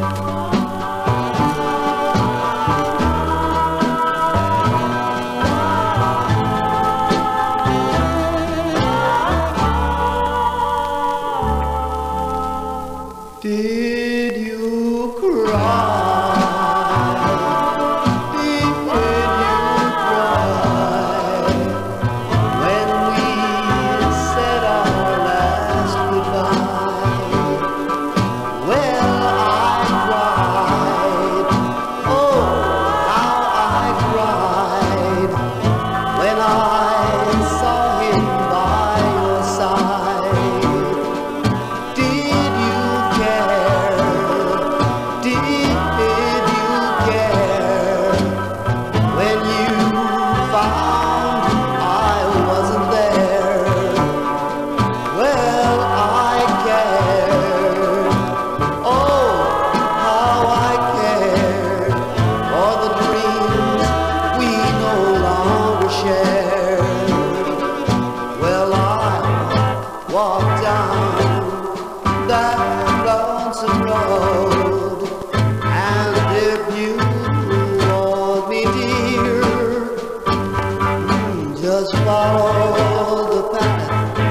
Did you cry? Did you cry when we said our last goodbye? Well, I cried, oh, how I cried when I saw him by your side. Did you care? Did you care when you found I wasn't there? Well, I cared. Oh, how I cared for the dreams we no longer share. Well, I walked down that lonesome road, and if you want me, dear, just follow the path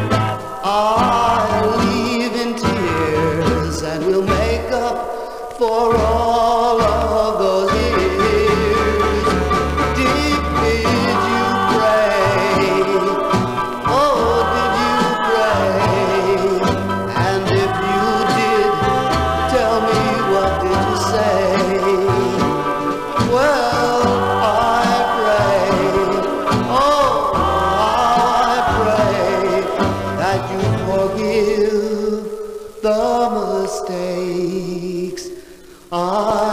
I'll leave in tears, and we'll make up for all of those years. Did you pray? Oh, did you pray? And if you did, tell me, what did you say? Well, I pray, oh, I pray that you forgive the mistakes I